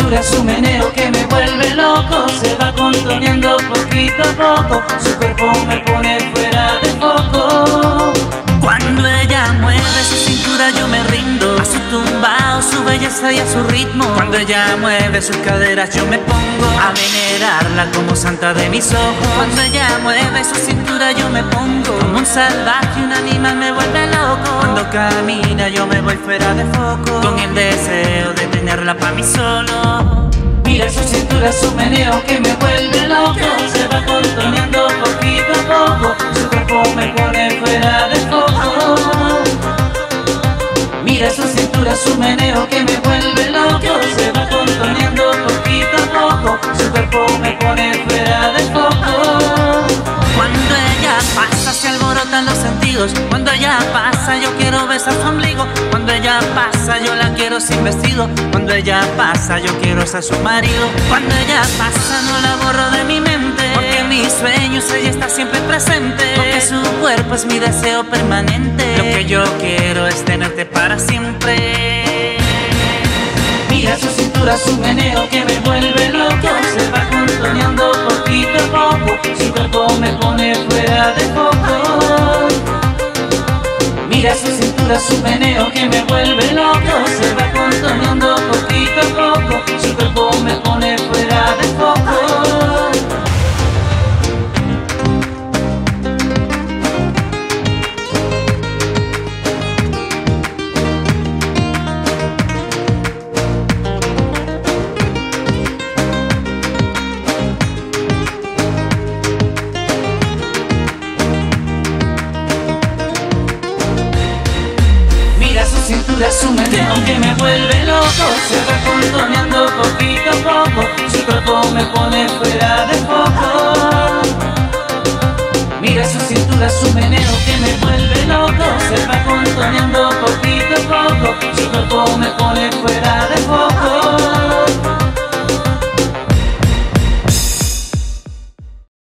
cintura, su meneo que me vuelve loco. Se va contoneando poquito a poco, su cuerpo me pone fuera de foco. Cuando ella mueve su cintura yo me rindo a su tumbao, su belleza y a su ritmo. Cuando ella mueve sus caderas yo me pongo a venerarla como santa de mis ojos. Cuando ella mueve su cintura yo me pongo como un salvaje, un animal me vuelve loco. Cuando camina yo me voy fuera de foco, con el deseo de tenerla pa' mí solo. Mira su cintura, su meneo que me vuelve loco. Se va contoneando poquito a poco, su cuerpo me pone fuera de foco. Mira su cintura, su meneo que me vuelve loco. Se va contoneando poquito a poco, su cuerpo me pone fuera de foco. Cuando ella pasa se alborotan los sentidos. Cuando ella pasa yo quiero besar su ombligo. Cuando ella pasa yo la quiero sin vestido. Cuando ella pasa yo quiero ser su marido. Cuando ella pasa no la borro de mi mente, porque en mis sueños ella está siempre presente, porque su cuerpo es mi deseo permanente. Lo que yo quiero es tenerte para siempre. Mira su cintura, su meneo que me vuelve loco. Se va contoneando poquito a poco, su cuerpo me pone fuera de foco. Mira su cintura, su meneo que me vuelve loco. Se va contoneando poquito a poco, su cuerpo me pone fuera de foco. Su meneo que me vuelve loco. Se va contoneando poquito a poco, su cuerpo me pone fuera de foco. Mira su cintura, su meneo que me vuelve loco. Se va contoneando poquito a poco, su cuerpo me pone fuera